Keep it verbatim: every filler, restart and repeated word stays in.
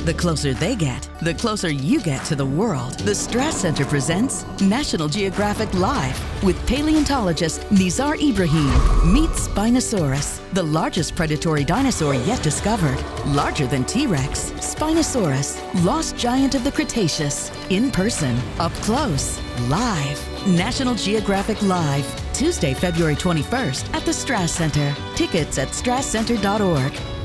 The closer they get, the closer you get to the world. The Straz Center presents National Geographic Live with paleontologist Nizar Ibrahim. Meet Spinosaurus, the largest predatory dinosaur yet discovered. Larger than T-Rex, Spinosaurus, lost giant of the Cretaceous. In person, up close, live. National Geographic Live, Tuesday, February twenty-first at the Straz Center. Tickets at straz center dot org.